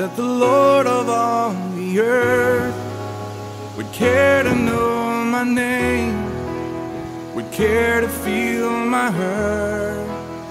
that the Lord of all the earth would care to know my name, would care to feel my hurt.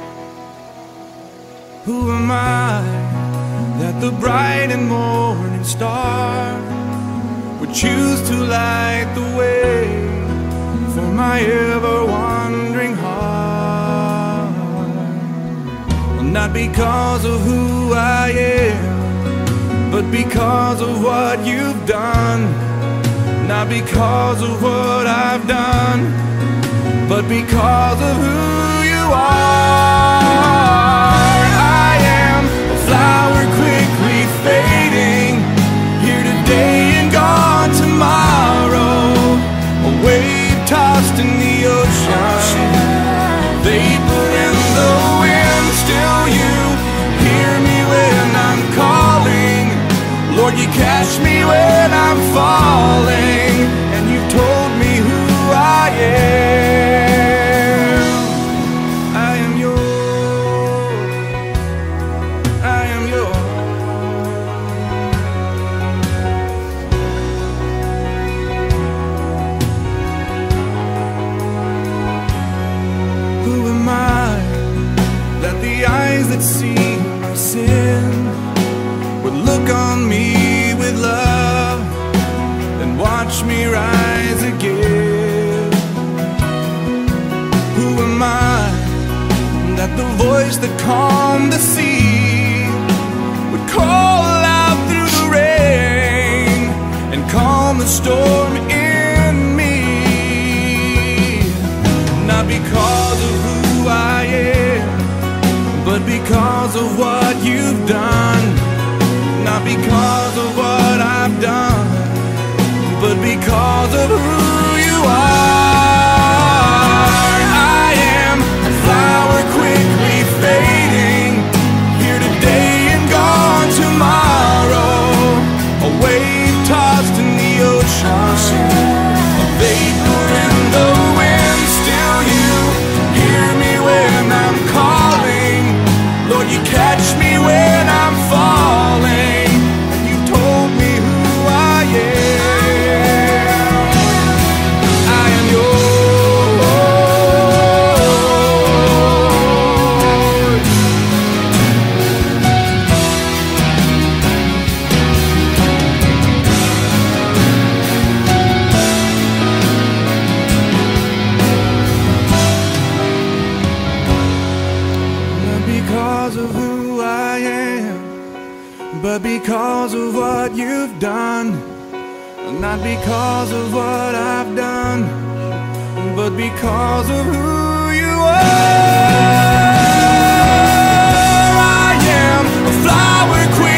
Who am I that the bright and morning star would choose to light the way for my ever-wandering heart? Well, not because of who I am, but because of what you've done. Not because of what I've done, but because of who you are. I am a flower quickly fading, here today and gone tomorrow, a wave tossed in the ocean, vapor in the wind. Still you hear me when I'm calling, Lord, you catch me when I'm falling, and you've told me who I am. I am yours, I am yours. Who am I that the eyes that see my sin would look on me with love and watch me rise again? Who am I that the voice that calmed the sea would call out through the rain and calm the storm in me? Not because of who I am, but because of what you've done. Not because of what I've done, but because of who you are. I am a flower quickly fading, here today and gone tomorrow, a wave tossed in the ocean, a vapor in the wind. Still you hear me when I'm calling, Lord, you catch me when I'm falling. But because of what you've done, not because of what I've done, but because of who you are. I am a flower queen.